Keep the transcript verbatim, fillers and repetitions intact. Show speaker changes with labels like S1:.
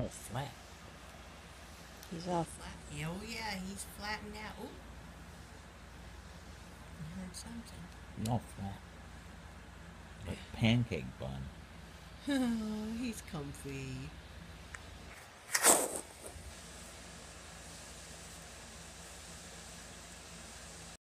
S1: all flat.
S2: He's all
S3: Flat. Yeah, oh yeah, he's flattened out. Oh, I heard something.
S1: He's all flat. Like pancake bun.
S3: Oh, he's comfy.